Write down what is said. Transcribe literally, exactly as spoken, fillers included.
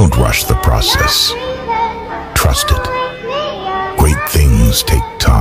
Don't rush the process. Trust it. Great things take time.